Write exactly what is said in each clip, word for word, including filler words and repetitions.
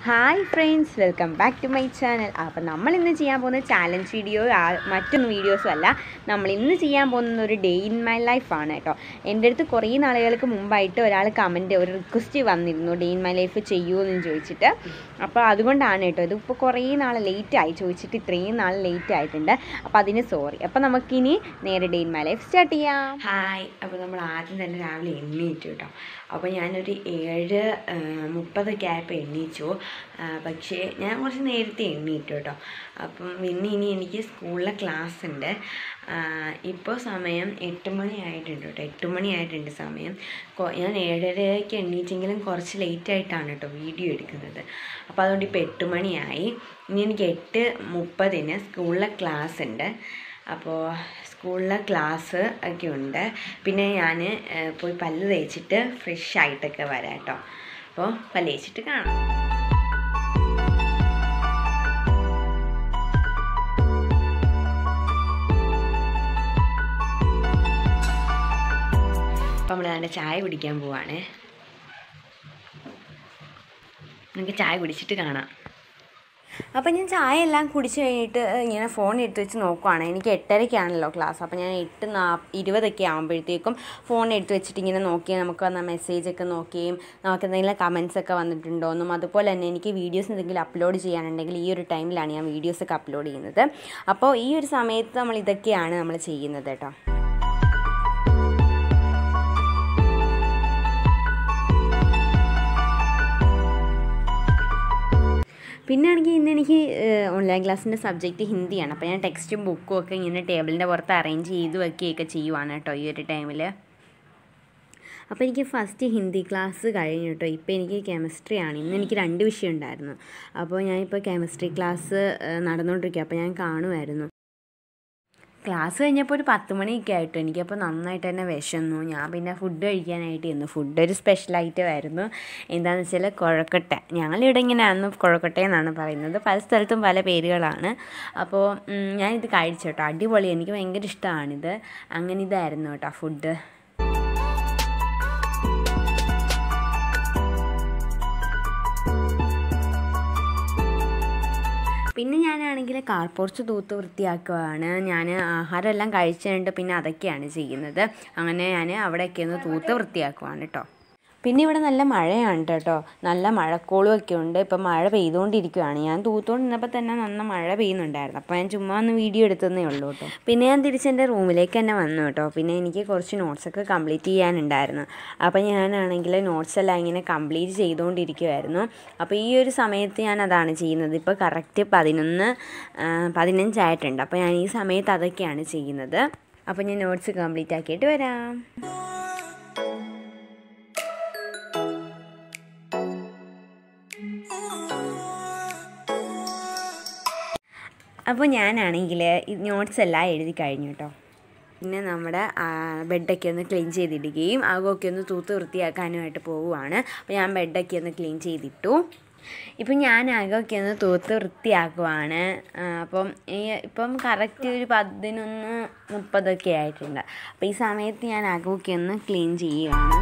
Hi friends, welcome back to my channel. അപ്പോൾ നമ്മൾ ഇന്ന് ചെയ്യാൻ പോകുന്ന ചാലഞ്ച് വീഡിയോ മറ്റൊന്നും വീഡിയോസും അല്ല. നമ്മൾ ഇന്ന് ചെയ്യാൻ പോകുന്ന ഒരു ഡേ ഇൻ മൈ ലൈഫാണ് കേട്ടോ. എൻ്റെ അടുത്ത് കുറേ നാളുകൾക്ക് മുമ്പായിട്ട് ഒരാൾ കമൻറ്റ് ഒരു റിക്വസ്റ്റ് വന്നിരുന്നു, ഡേ ഇൻ മൈ ലൈഫ് ചെയ്യുമോ ചോദിച്ചിട്ട്. അപ്പോൾ അതുകൊണ്ടാണ് കേട്ടോ, ഇതിപ്പോൾ കുറേ നാൾ ലേറ്റ് ആയി, ചോദിച്ചിട്ട് ഇത്രയും നാൾ ലേറ്റ് ആയിട്ടുണ്ട്. അപ്പോൾ അതിന് സോറി. അപ്പോൾ നമുക്കിനി നേരെ day in my life start ചെയ്യാം. ഹായ്. അപ്പോൾ നമ്മൾ ആദ്യം തന്നെ രാവിലെ എണ്ണീറ്റു കേട്ടോ. അപ്പോൾ ഞാനൊരു ഏഴ് മുപ്പതൊക്കെ ആയപ്പോൾ എണ്ണീച്ചു. പക്ഷേ ഞാൻ കുറച്ച് നേരത്തെ എണ്ണീറ്റു കേട്ടോ. അപ്പം പിന്നെ ഇനി എനിക്ക് സ്കൂളിലെ ക്ലാസ് ഉണ്ട്. ഇപ്പോൾ സമയം എട്ട് മണി ആയിട്ടുണ്ട് കേട്ടോ. എട്ട് മണി ആയിട്ടുണ്ട് സമയം. ഞാൻ ഏഴരയ്ക്ക് എണ്ണീറ്റെങ്കിലും കുറച്ച് ലേറ്റ് ആയിട്ടാണ് കേട്ടോ വീഡിയോ എടുക്കുന്നത്. അപ്പോൾ അതുകൊണ്ട് ഇപ്പോൾ എട്ട് മണിയായി. ഇനി എനിക്ക് എട്ട് മുപ്പതിന് സ്കൂളിലെ ക്ലാസ് ഉണ്ട്. അപ്പോൾ സ്കൂളിലെ ക്ലാസ് ഒക്കെ ഉണ്ട്. പിന്നെ ഞാൻ പോയി പല്ല് തേച്ചിട്ട് ഫ്രഷ് ആയിട്ടൊക്കെ വരാം കേട്ടോ. അപ്പോൾ പല്ല് തേച്ചിട്ട് കാണാം. അപ്പോൾ നമ്മൾ നല്ല ചായ കുടിക്കാൻ പോവാണ്. നമുക്ക് ചായ കുടിച്ചിട്ട് കാണാം. അപ്പോൾ ഞാൻ ചായ എല്ലാം കുടിച്ച് കഴിഞ്ഞിട്ട് ഇങ്ങനെ ഫോൺ എടുത്ത് വെച്ച് നോക്കുവാണ്. എനിക്ക് എട്ടരയ്ക്കാണല്ലോ ക്ലാസ്. അപ്പോൾ ഞാൻ എട്ട് നാ ഇരുപതൊക്കെ ആകുമ്പോഴത്തേക്കും ഫോൺ എടുത്ത് വെച്ചിട്ട് ഇങ്ങനെ നോക്കിയാൽ നമുക്ക് വന്ന മെസ്സേജൊക്കെ നോക്കുകയും നമുക്ക് എന്തെങ്കിലും കമൻസൊക്കെ വന്നിട്ടുണ്ടോയെന്നും അതുപോലെ തന്നെ എനിക്ക് വീഡിയോസ് എന്തെങ്കിലും അപ്ലോഡ് ചെയ്യാനുണ്ടെങ്കിൽ ഈ ഒരു ടൈമിലാണ് ഞാൻ വീഡിയോസൊക്കെ അപ്ലോഡ് ചെയ്യുന്നത്. അപ്പോൾ ഈ ഒരു സമയത്ത് നമ്മൾ ഇതൊക്കെയാണ് നമ്മൾ ചെയ്യുന്നത് കേട്ടോ. പിന്നെ ആണെങ്കിൽ ഇന്ന് എനിക്ക് ഓൺലൈൻ ക്ലാസ്സിൻ്റെ സബ്ജക്റ്റ് ഹിന്ദിയാണ്. അപ്പോൾ ഞാൻ ടെക്സ്റ്റും ബുക്കും ഒക്കെ ഇങ്ങനെ ടേബിളിൻ്റെ പുറത്ത് അറേഞ്ച് ചെയ്ത് വയ്ക്കുകയൊക്കെ ചെയ്യുവാണ് കേട്ടോ ഈ ഒരു ടൈമിൽ. അപ്പോൾ എനിക്ക് ഫസ്റ്റ് ഹിന്ദി ക്ലാസ് കഴിഞ്ഞു കേട്ടോ. ഇപ്പോൾ എനിക്ക് കെമിസ്ട്രി ആണ്. ഇന്ന് എനിക്ക് രണ്ട് വിഷയം ഉണ്ടായിരുന്നു. അപ്പോൾ ഞാനിപ്പോൾ കെമിസ്ട്രി ക്ലാസ് നടന്നുകൊണ്ടിരിക്കുക. അപ്പോൾ ഞാൻ കാണുമായിരുന്നു. ക്ലാസ് കഴിഞ്ഞപ്പോൾ ഒരു പത്ത് മണിയൊക്കെ ആയിട്ട് എനിക്കപ്പോൾ നന്നായിട്ട് തന്നെ വിശന്നു. ഞാൻ പിന്നെ ഫുഡ് കഴിക്കാനായിട്ട് ഇരുന്നു. ഫുഡ് ഒരു സ്പെഷ്യൽ ഐറ്റം ആയിരുന്നു. എന്താണെന്ന് വെച്ചാൽ കുഴക്കട്ട. ഞങ്ങളിവിടെ ഇങ്ങനെയായിരുന്നു കുഴക്കട്ട എന്നാണ് പറയുന്നത്. പല സ്ഥലത്തും പല പേരുകളാണ്. അപ്പോൾ ഞാനിത് കഴിച്ചു കേട്ടോ. അടിപൊളി, എനിക്ക് ഭയങ്കര ഇഷ്ടമാണിത്. അങ്ങനെ ഇതായിരുന്നു കേട്ടോ ഫുഡ്. പിന്നെ ഞാനാണെങ്കിൽ കാർ പോർച്ച് തൂത്ത് വൃത്തിയാക്കുകയാണ്. ഞാൻ ആഹാരം എല്ലാം കഴിച്ചിട്ടുണ്ട്. പിന്നെ അതൊക്കെയാണ് ചെയ്യുന്നത്. അങ്ങനെ ഞാൻ അവിടെയൊക്കെ ഒന്ന് തൂത്ത് വൃത്തിയാക്കുവാണ് കേട്ടോ. പിന്നെ ഇവിടെ നല്ല മഴയാണ് കേട്ടോ. നല്ല മഴക്കോളുമൊക്കെ ഉണ്ട്. ഇപ്പം മഴ പെയ്തുകൊണ്ടിരിക്കുകയാണ്. ഞാൻ തൂത്തുകൊണ്ടിരുന്നപ്പോൾ തന്നെ നന്ന മഴ പെയ്യുന്നുണ്ടായിരുന്നു. അപ്പോൾ ഞാൻ ചുമ്മാ ഒന്ന് വീഡിയോ എടുത്തതേ ഉള്ളൂ കേട്ടോ. പിന്നെ ഞാൻ തിരിച്ചെൻ്റെ റൂമിലേക്ക് തന്നെ വന്നു കേട്ടോ. പിന്നെ എനിക്ക് കുറച്ച് നോട്ട്സൊക്കെ കംപ്ലീറ്റ് ചെയ്യാനുണ്ടായിരുന്നു. അപ്പോൾ ഞാനാണെങ്കിൽ നോട്ട്സ് എല്ലാം ഇങ്ങനെ കംപ്ലീറ്റ് ചെയ്തുകൊണ്ടിരിക്കുമായിരുന്നു. അപ്പോൾ ഈ ഒരു സമയത്ത് ഞാൻ അതാണ് ചെയ്യുന്നത്. ഇപ്പോൾ കറക്റ്റ് പതിനൊന്ന് പതിനഞ്ചായിട്ടുണ്ട്. അപ്പോൾ ഞാൻ ഈ സമയത്ത് അതൊക്കെയാണ് ചെയ്യുന്നത്. അപ്പോൾ ഞാൻ നോട്ട്സ് കംപ്ലീറ്റ് ആക്കിയിട്ട് വരാം. അപ്പോൾ ഞാനാണെങ്കിൽ ഈ നോട്ട്സ് എല്ലാം എഴുതി കഴിഞ്ഞു കേട്ടോ. പിന്നെ നമ്മുടെ ബെഡൊക്കെ ഒന്ന് ക്ലീൻ ചെയ്തിടുകയും അകമൊക്കെ ഒന്ന് തൂത്ത് വൃത്തിയാക്കാനുമായിട്ട് പോവുകയാണ്. അപ്പോൾ ഞാൻ ബെഡൊക്കെ ഒന്ന് ക്ലീൻ ചെയ്തിട്ടു. ഇപ്പം ഞാൻ അകമൊക്കെ ഒന്ന് തൂത്ത് വൃത്തിയാക്കുവാണ്. അപ്പം ഈ ഇപ്പം കറക്റ്റ് ഒരു പതിനൊന്ന് മുപ്പതൊക്കെ ആയിട്ടുണ്ട്. അപ്പോൾ ഈ സമയത്ത് ഞാൻ അകമൊക്കെ ഒന്ന് ക്ലീൻ ചെയ്യുകയാണ്.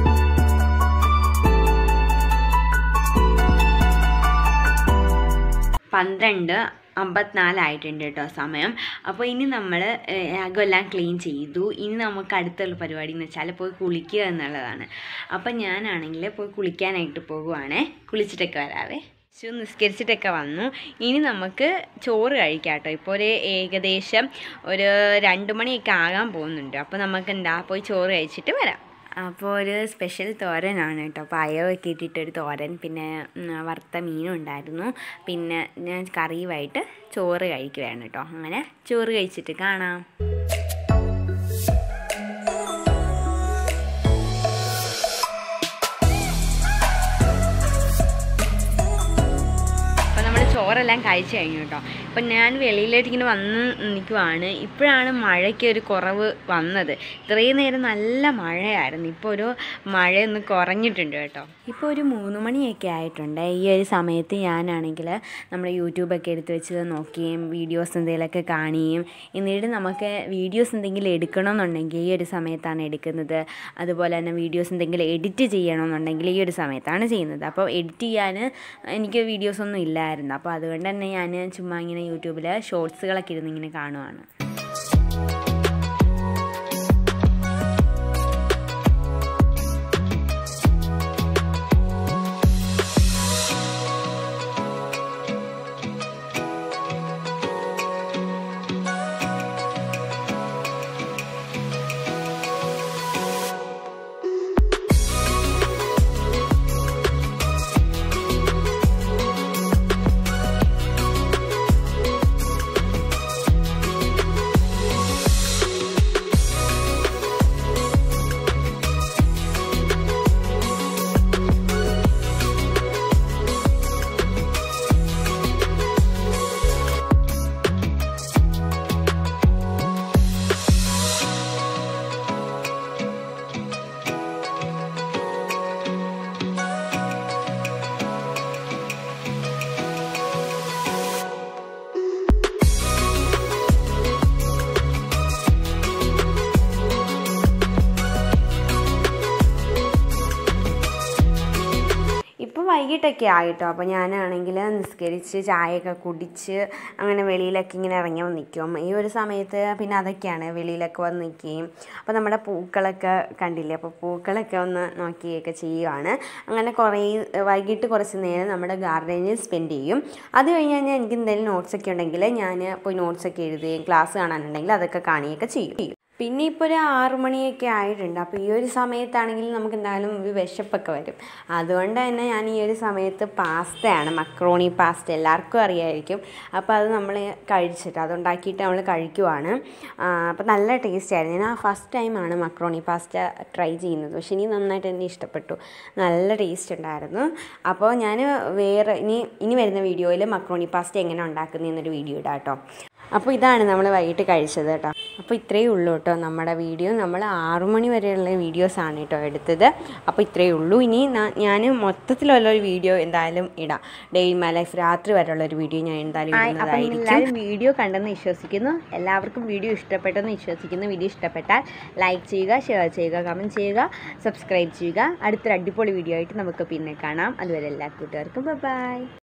പന്ത്രണ്ട് അമ്പത്തിനാലായിട്ടുണ്ട് കേട്ടോ സമയം. അപ്പോൾ ഇനി നമ്മൾ അകമെല്ലാം ക്ലീൻ ചെയ്തു. ഇനി നമുക്ക് അടുത്തുള്ള പരിപാടി എന്ന് വെച്ചാൽ പോയി കുളിക്കുക എന്നുള്ളതാണ്. അപ്പം ഞാനാണെങ്കിൽ പോയി കുളിക്കാനായിട്ട് പോകുവാണേ. കുളിച്ചിട്ടൊക്കെ വരാവേ. ശു നിസ്കരിച്ചിട്ടൊക്കെ വന്നു. ഇനി നമുക്ക് ചോറ് കഴിക്കാം കേട്ടോ. ഇപ്പോൾ ഒരു ഏകദേശം ഒരു രണ്ട് മണിയൊക്കെ ആകാൻ പോകുന്നുണ്ട്. അപ്പോൾ നമുക്ക് എന്താ പോയി ചോറ് കഴിച്ചിട്ട് വരാം. അപ്പോൾ ഒരു സ്പെഷ്യൽ തോരനാണ് കേട്ടോ. പയറൊക്കെ ഇട്ടിട്ടൊരു തോരൻ, പിന്നെ വറുത്ത മീനും ഉണ്ടായിരുന്നു. പിന്നെ ഞാൻ കറിയുമായിട്ട് ചോറ് കഴിക്കുകയാണ് കേട്ടോ. അങ്ങനെ ചോറ് കഴിച്ചിട്ട് കാണാം. ചോറെല്ലാം കഴിച്ച് കഴിഞ്ഞു കേട്ടോ. അപ്പം ഞാൻ വെളിയിലേക്ക് ഇങ്ങനെ വന്ന് നിൽക്കുവാണ്. ഇപ്പോഴാണ് മഴയ്ക്ക് ഒരു കുറവ് വന്നത്. ഇത്രയും നേരം നല്ല മഴയായിരുന്നു. ഇപ്പോൾ ഒരു മഴയൊന്ന് കുറഞ്ഞിട്ടുണ്ട് കേട്ടോ. ഇപ്പോൾ ഒരു മൂന്ന് മണിയൊക്കെ ആയിട്ടുണ്ട്. ഈ ഒരു സമയത്ത് ഞാനാണെങ്കിൽ നമ്മുടെ യൂട്യൂബൊക്കെ എടുത്ത് വെച്ച് നോക്കുകയും വീഡിയോസ് എന്തെങ്കിലുമൊക്കെ കാണുകയും എന്നിട്ട് നമുക്ക് വീഡിയോസ് എന്തെങ്കിലും എടുക്കണമെന്നുണ്ടെങ്കിൽ ഈ ഒരു സമയത്താണ് എടുക്കുന്നത്. അതുപോലെ തന്നെ വീഡിയോസ് എന്തെങ്കിലും എഡിറ്റ് ചെയ്യണമെന്നുണ്ടെങ്കിൽ ഈ ഒരു സമയത്താണ് ചെയ്യുന്നത്. അപ്പോൾ എഡിറ്റ് ചെയ്യാൻ എനിക്ക് വീഡിയോസൊന്നും ഇല്ലായിരുന്നു. അപ്പോൾ അതുകൊണ്ട് തന്നെ ഞാൻ ചുമ്മാ ഇങ്ങനെ യൂട്യൂബിൽ ഷോർട്സുകളൊക്കെ ഇരുന്ന് ഇങ്ങനെ കാണുവാണ്. ഇപ്പോൾ വൈകിട്ടൊക്കെ ആയിട്ടോ. അപ്പോൾ ഞാനാണെങ്കിൽ നിസ്കരിച്ച് ചായയൊക്കെ കുടിച്ച് അങ്ങനെ വെളിയിലൊക്കെ ഇങ്ങനെ ഇറങ്ങി വന്ന് നിൽക്കും. ഈ ഒരു സമയത്ത് പിന്നെ അതൊക്കെയാണ് വെളിയിലൊക്കെ വന്ന് നിൽക്കുകയും അപ്പോൾ നമ്മുടെ പൂക്കളൊക്കെ കണ്ടില്ലേ, അപ്പോൾ പൂക്കളൊക്കെ ഒന്ന് നോക്കുകയൊക്കെ ചെയ്യുകയാണ്. അങ്ങനെ കുറേ വൈകിട്ട് കുറച്ച് നേരം നമ്മുടെ ഗാർഡനിൽ സ്പെൻഡ് ചെയ്യും. അത് കഴിഞ്ഞ് കഴിഞ്ഞാൽ എനിക്ക് എന്തെങ്കിലും നോട്ട്സൊക്കെ ഉണ്ടെങ്കിൽ ഞാൻ പോയി നോട്ട്സൊക്കെ എഴുതുകയും ക്ലാസ് കാണാനുണ്ടെങ്കിൽ അതൊക്കെ കാണുകയൊക്കെ ചെയ്യും. പിന്നെ ഇപ്പോൾ ഒരു ആറു മണിയൊക്കെ ആയിട്ടുണ്ട്. അപ്പോൾ ഈ ഒരു സമയത്താണെങ്കിൽ നമുക്ക് എന്തായാലും ഒരു വിശപ്പൊക്കെ വരും. അതുകൊണ്ട് തന്നെ ഞാൻ ഈ ഒരു സമയത്ത് പാസ്തയാണ്, മക്രോണി പാസ്ത എല്ലാവർക്കും അറിയാമായിരിക്കും. അപ്പോൾ അത് നമ്മൾ കഴിച്ചിട്ട് അതുണ്ടാക്കിയിട്ട് നമ്മൾ കഴിക്കുവാണ്. അപ്പോൾ നല്ല ടേസ്റ്റ് ആയിരുന്നു. ഞാൻ ആ ഫസ്റ്റ് ടൈമാണ് മക്രോണി പാസ്ത ട്രൈ ചെയ്യുന്നത്. പക്ഷേ ഇനി നന്നായിട്ട് എനിക്ക് ഇഷ്ടപ്പെട്ടു, നല്ല ടേസ്റ്റ് ഉണ്ടായിരുന്നു. അപ്പോൾ ഞാൻ വേറെ ഇനി ഇനി വരുന്ന വീഡിയോയിൽ മക്രോണി പാസ്ത എങ്ങനെ ഉണ്ടാക്കുന്നതെന്നൊരു വീഡിയോ ഇടാം കേട്ടോ. അപ്പോൾ ഇതാണ് നമ്മൾ വൈകിട്ട് കഴിച്ചത് കേട്ടോ. അപ്പോൾ ഇത്രയേ ഉള്ളൂ കേട്ടോ നമ്മുടെ വീഡിയോ. നമ്മൾ ആറു മണി വരെയുള്ള വീഡിയോസാണ് കേട്ടോ എടുത്തത്. അപ്പോൾ ഇത്രയേ ഉള്ളൂ. ഇനി ഞാൻ മൊത്തത്തിലുള്ളൊരു വീഡിയോ എന്തായാലും ഇടാം. ഡേ ഇൻ മൈ ലൈഫ് രാത്രി വരെയുള്ളൊരു വീഡിയോ ഞാൻ എന്തായാലും ഇടുന്നതായിരിക്കും. എല്ലാവരും വീഡിയോ കണ്ടെന്ന് വിശ്വസിക്കുന്നു. എല്ലാവർക്കും വീഡിയോ ഇഷ്ടപ്പെട്ടെന്ന് വിശ്വസിക്കുന്നു. വീഡിയോ ഇഷ്ടപ്പെട്ടാൽ ലൈക്ക് ചെയ്യുക, ഷെയർ ചെയ്യുക, കമൻറ്റ് ചെയ്യുക, സബ്സ്ക്രൈബ് ചെയ്യുക. അടുത്തൊരു അടിപൊളി വീഡിയോ ആയിട്ട് നമുക്ക് പിന്നെ കാണാം. അതുവരെ എല്ലാ കൂട്ടുകാർക്കും ബൈ.